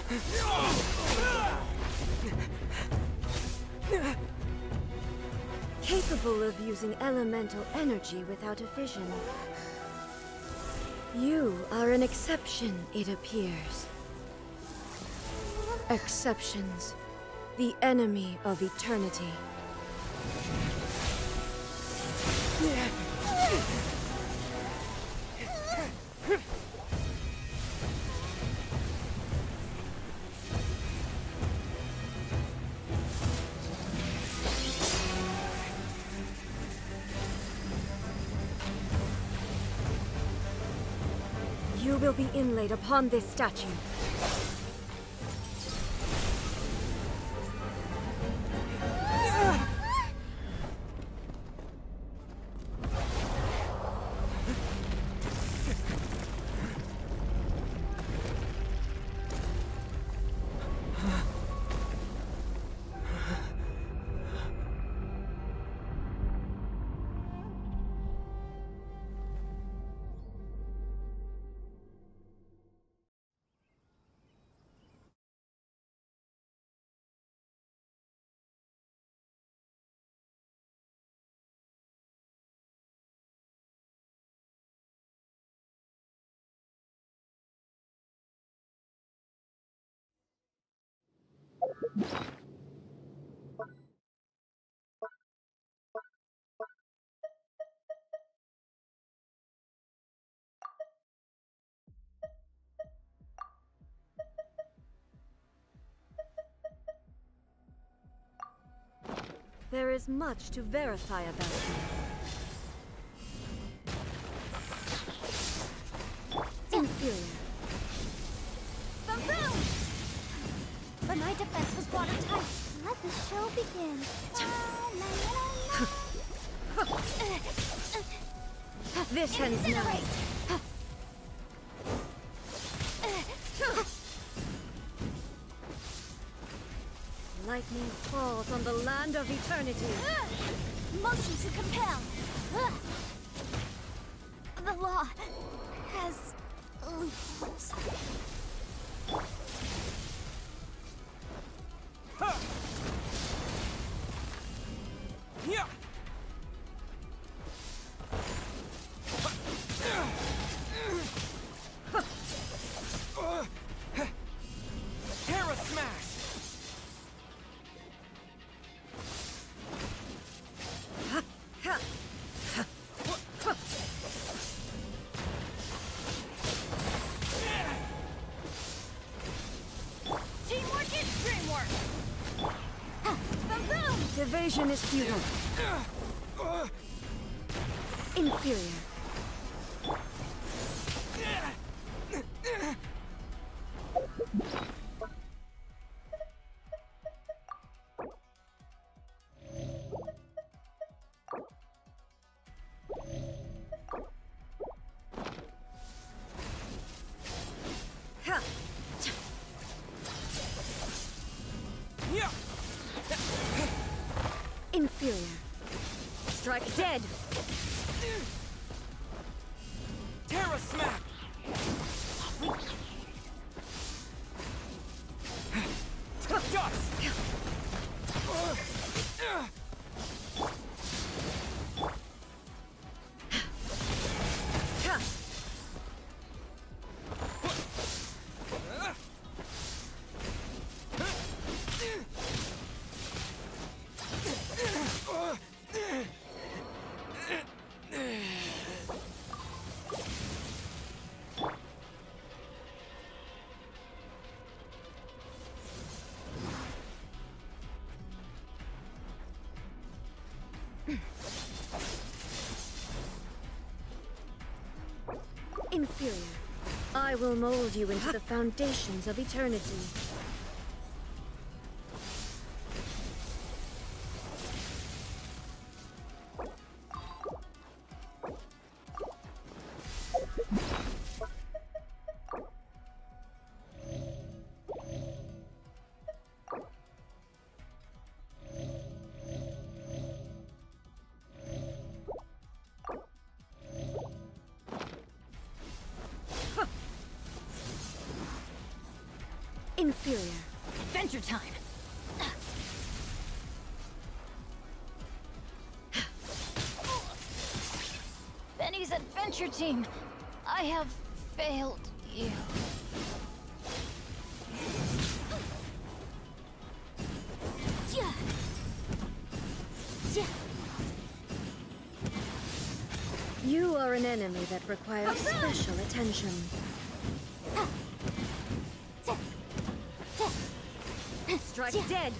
Capable of using elemental energy without a fission. You are an exception, it appears. Exceptions. The enemy of eternity. You will be inlaid upon this statue. There is much to verify about you. Inferior. Boom! But my defense was watertight. Let the show begin. This ends now. Lightning falls on the land of eternity. Motion to compel. The law has loopholes. Terra Smash! Teamwork is dreamwork. Boom! Evasion is futile. Inferior. Inferior. Strike dead. Terra Smack! Dust! Inferior. I will mold you into the foundations of eternity. Inferior. Adventure time! Benny's adventure team! I have failed you. Yeah. Yeah. You are an enemy that requires special attention. Strike dead!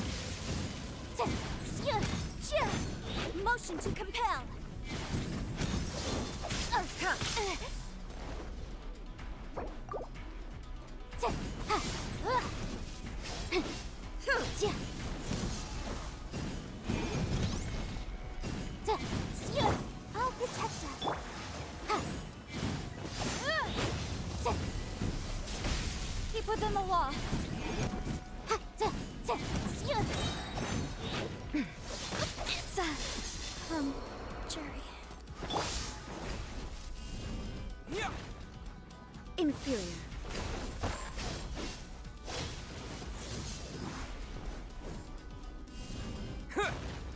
Motion to compel! I'll protect us. Keep within the law. It's Jerry. Yeah. Inferior. Huh.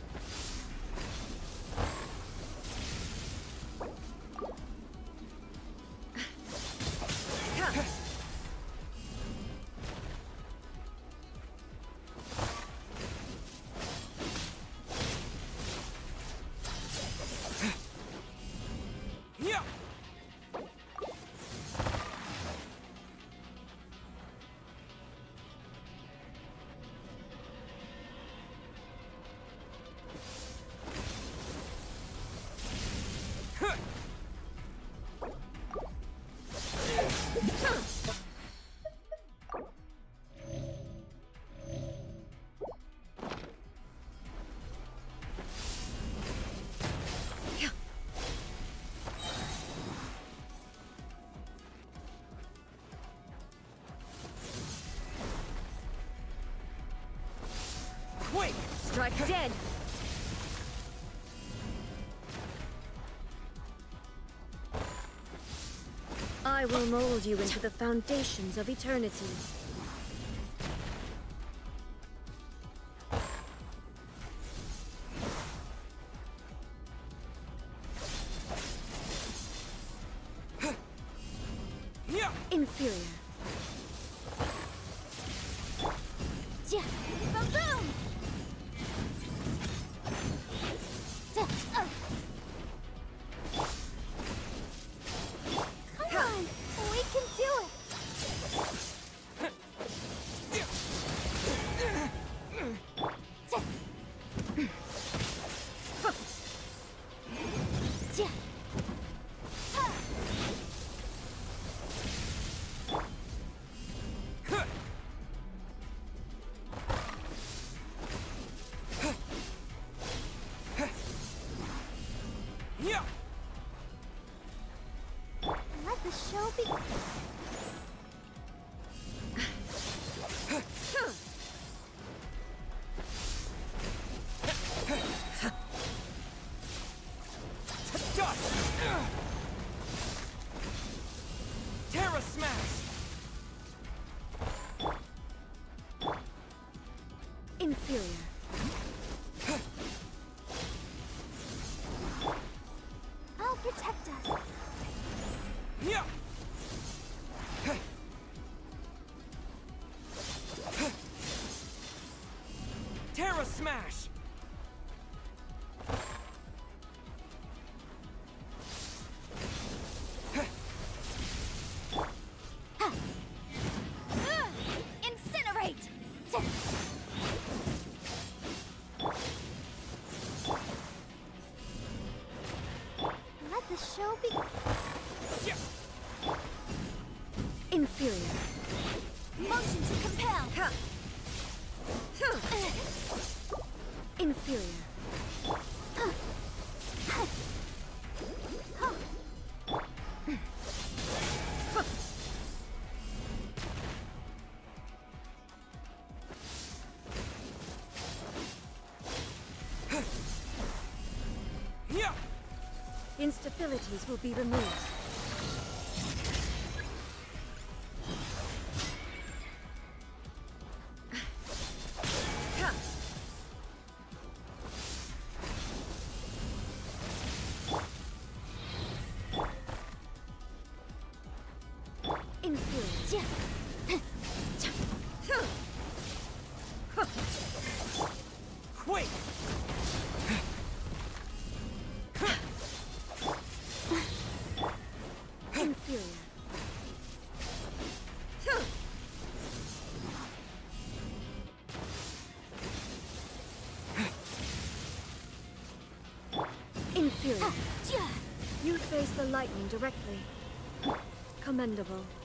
Yeah. Huh. Quake! Strike dead. I will mold you into the foundations of eternity. Yeah. Inferior. Yeah. Boom! Come on, we can do it. Yeah. Yeah. Let the show begin. Dust! Terra Smash! Inferior. I'll protect us. Yeah! Terra Smash! Incinerate! Let the show begin. Yeah! Inferior. Motion to compel. Inferior. Yeah! Instabilities will be removed. Quake! Inferior. Inferior. You face the lightning directly. Commendable.